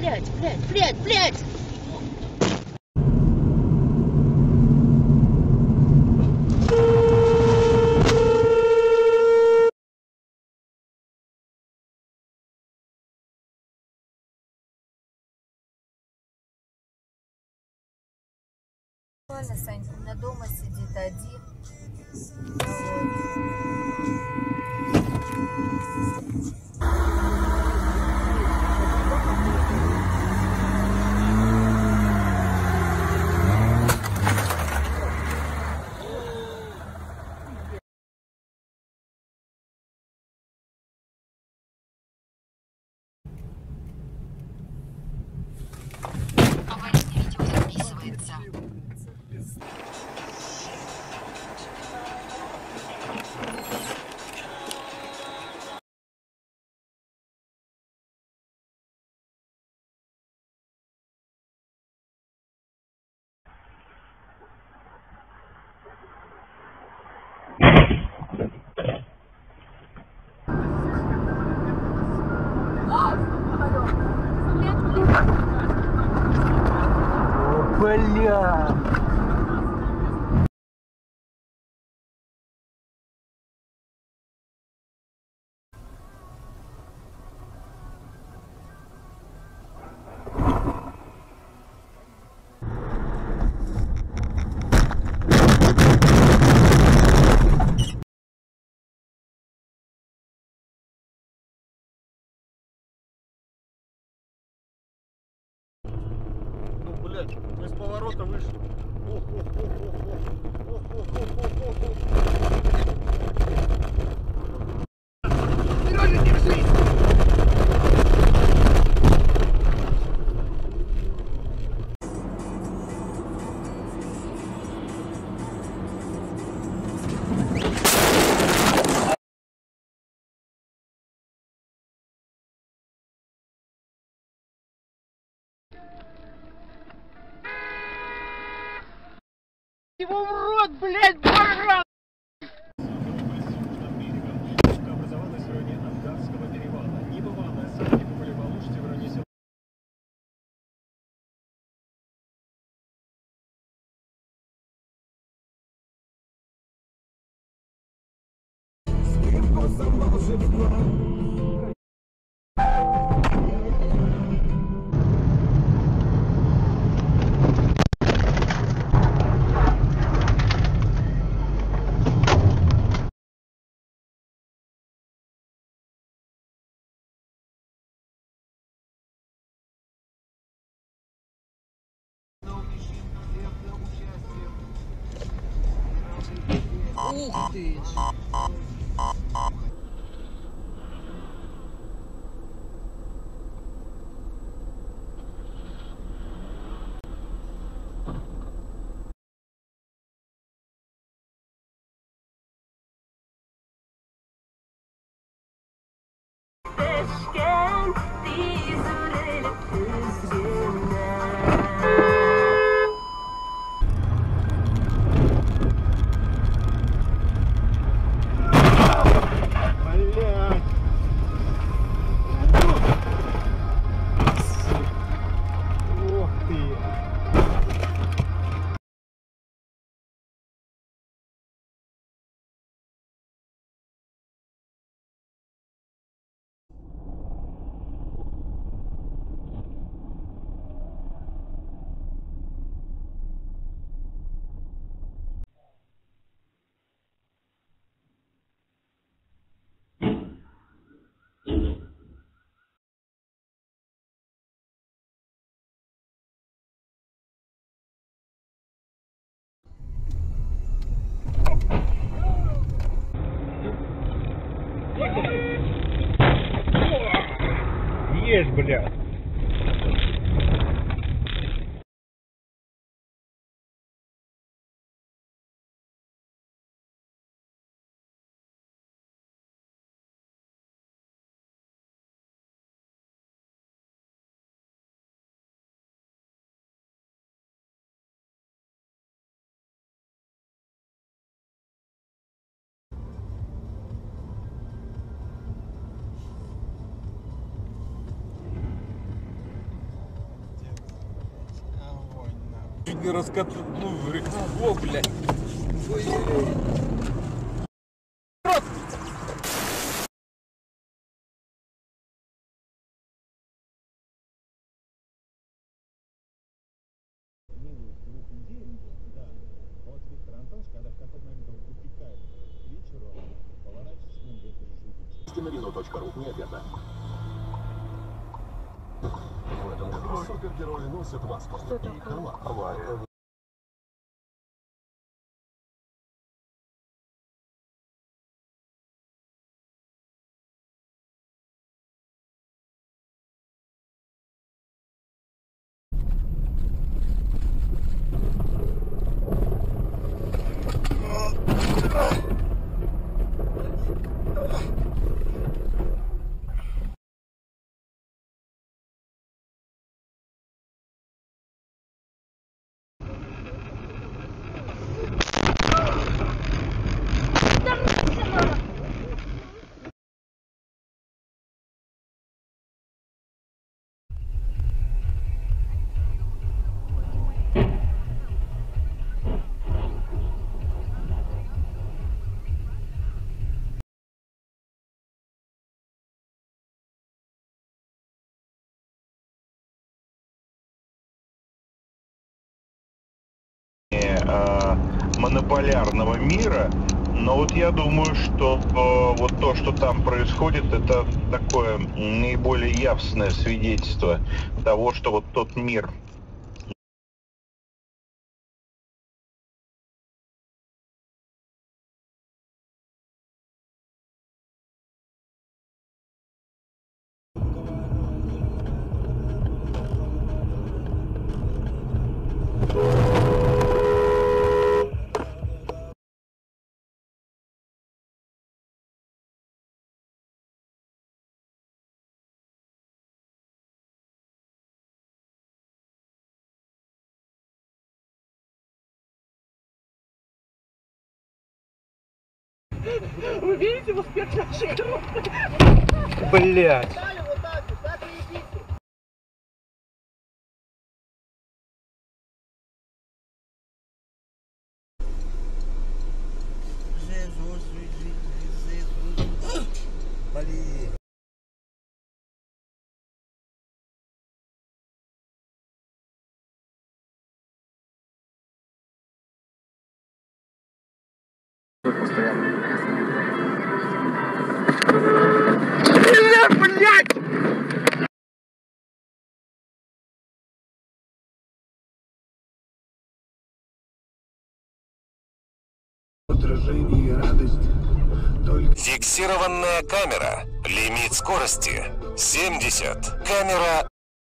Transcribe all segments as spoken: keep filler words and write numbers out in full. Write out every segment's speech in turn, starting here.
блядь, блядь, блядь, блядь! Нормально, Санька, у меня дома сидит один. Аварийное видео записывается. Бля! Ну, блядь, мы с поворота вышли. Ох, ох, ох, ох, ох, ох, ох, ох, ох, ох. Сережа, держись! Его в рот, блядь, баран! Образовалась в районе Ангарского перевала. Небывалая осадки попали в Алуште в районе села. Ух ты ж! Блядь! Ох ты! Есть, блядь! Чуть не раскатал, ну, о, блядь. Ой-ой-ой. киновину точка ру. Нет, верно. В этом году супергерои носят маску. И халат. Авария. монополярного мира, но вот я думаю, что э, вот то, что там происходит, это такое наиболее явственное свидетельство того, что вот тот мир, Вы видите успех нашей группы? Блять. Вот так, вот так и идите. Блин. Отражение и радость. Только... Фиксированная камера. Лимит скорости семьдесят. Камера.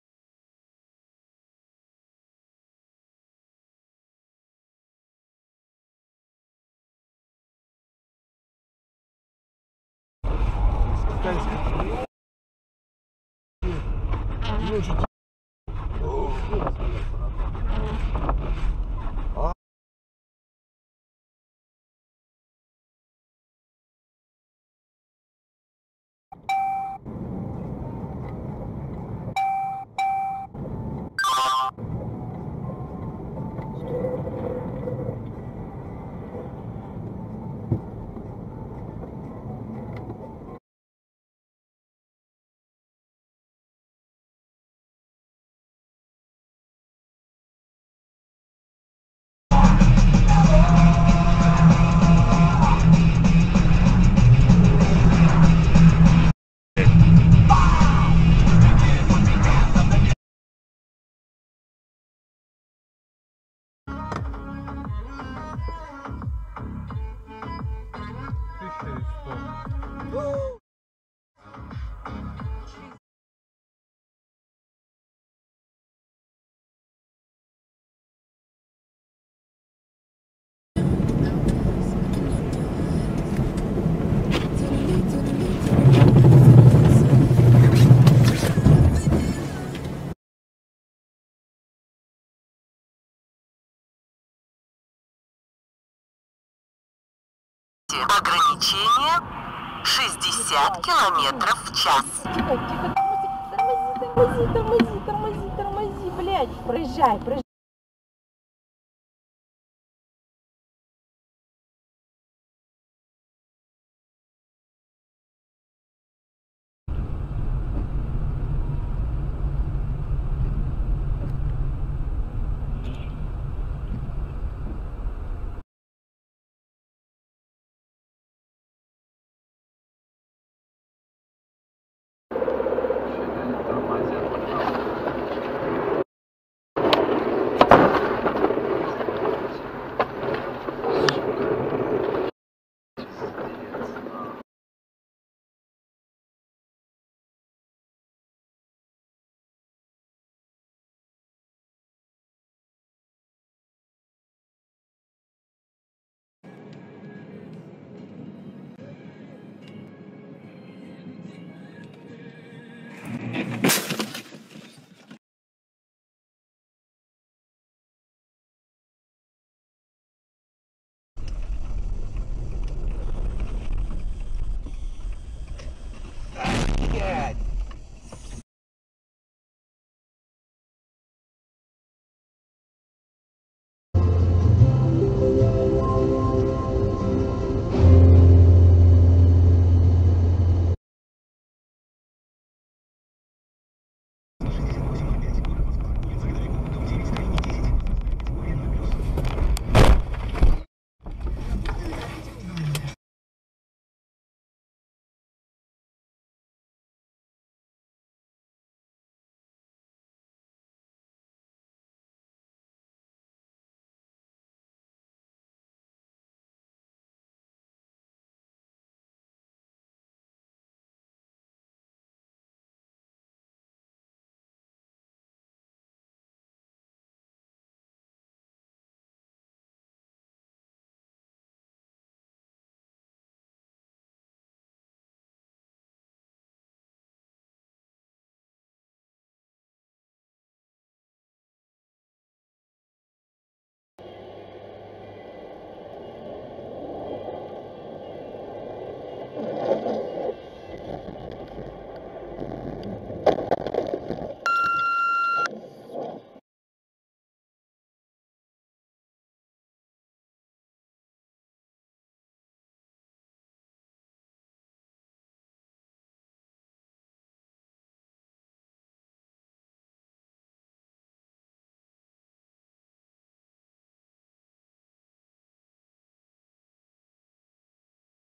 Ограничение шестьдесят километров в час. Тихо, тихо, тормози, тормози, тормози, тормози, тормози, блядь, проезжай, проезжай. Thank you.